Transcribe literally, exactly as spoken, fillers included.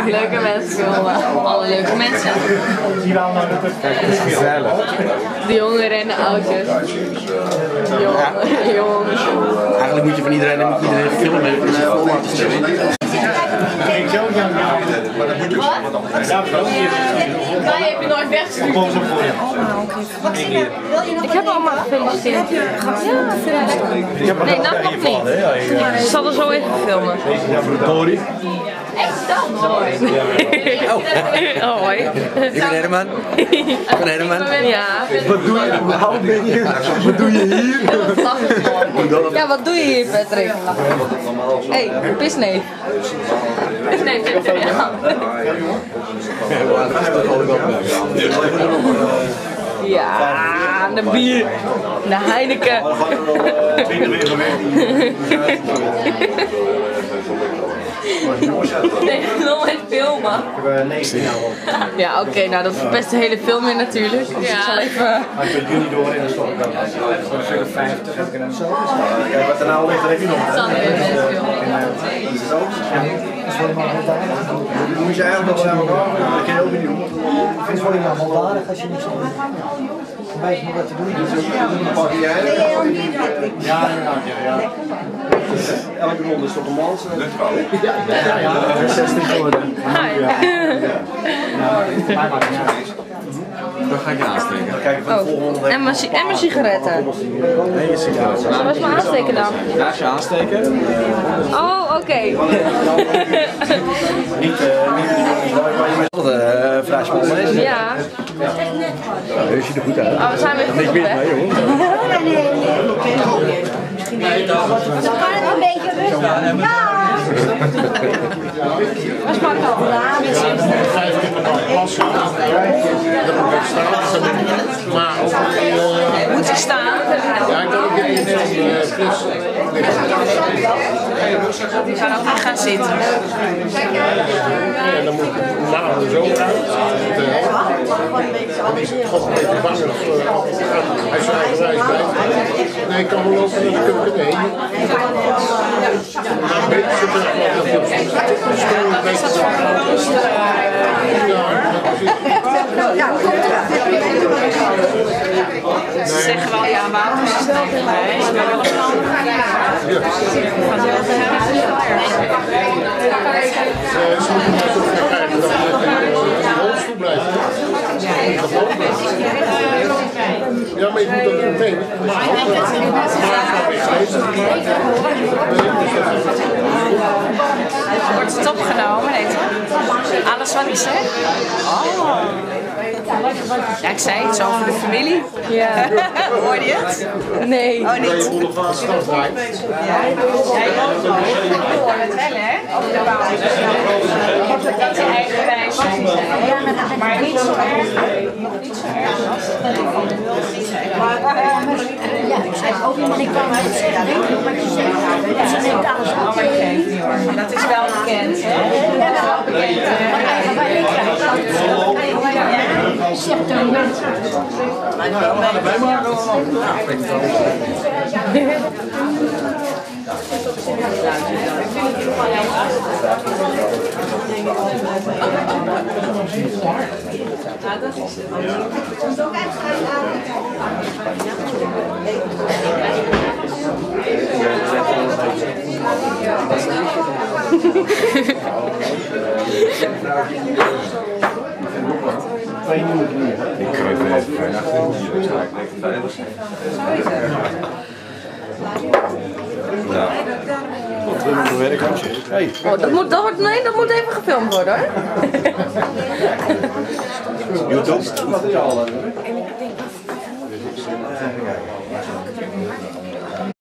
Leuke mensen filmen. Alle leuke mensen. Gezellig. De jongeren en de oudjes. Jong, jongens. Eigenlijk moet je van iedereen en iedereen filmen en een film laten stellen. Mij heb je nooit weggestuurd. Ik heb allemaal gefeliciteerd. Ja, nee, dat nog niet. Ik zal er zo even filmen. Tori. Echt dan nooit. Oh, hoi. Ik ben Herman. Ik ben Herman. Ja. Wat doe je? Hoe oud ben je? Wat doe je hier? Ja, wat doe je hier, Patrick? Hé, hey, pisneef. Pisneef, zit er ja. Ja, de bier. De Heineken. Nee, nog met filmen. Ja, oké, okay, nou dat verpest de hele film weer natuurlijk. Dus ja. Ik zal even... Maar ik ben jullie door in de stad. Voor de vijftig heb ik er zo. Kijk, wat er nou ligt, daar heb je nog. Het zal nu weer mensen filmen. Dan moet je eigenlijk nog wel aan elkaar. Dat ken je ook niet doen. Ik vind het wel helemaal maldadig als je niks doet. Een beetje wat te doen. Pak jij? Ja, ja, ja. Elke ronde is toch een mans? Ja, ja, ja. zestig geworden. Dan ga ik je aansteken. Oh. En mijn en mijn sigaretten. Nee, je sigaretten. Zullen we eens maar aansteken dan? Naast je aansteken. Oh, oké. Okay. Niet de jongens vrij spannend is. Ja. Je ziet er goed uit. Oh, we zijn weer goed op weg. Nee, dan kan het een beetje rustig. Ja! Wat smaakt dat? Moet je staan? Ja, ik kan ook niet fris. Ik ga ook niet gaan zitten. En dan moet ik na zo uit. God, een beetje bang of hij zijn eigen reis blijft. Nee, ik kan wel lopen en dan kunnen we nee. Een beetje zitten. Is dat voor Ze zeggen wel ja, water is het niet bij. Is wel wel een ja, maar je moet dat meteen. Wordt het opgenomen, heet het? Alles wat ik zeg? Oh. Ja, ik zei het zo over de familie. Ja. Hoorde je het? Nee. Oh, niet. Ja, jij hoort het wel, hè? Dat is je eigen wijze. Maar niet zo erg. Nog niet zo erg als Ja, ik zei ook iemand, ik kan het zeggen, wat je zegt. Ze neemt alles op. Oh, maar ik geef niet hoor. Dat is wel bekend, hè? Dat is wel bekend. Zegt er niet. Ik kruip even ver achter hier, dus sta ik lekker veilig. Ja. Hey. Oh, dat moet, dat wordt, nee, dat moet even gefilmd worden hoor. YouTube.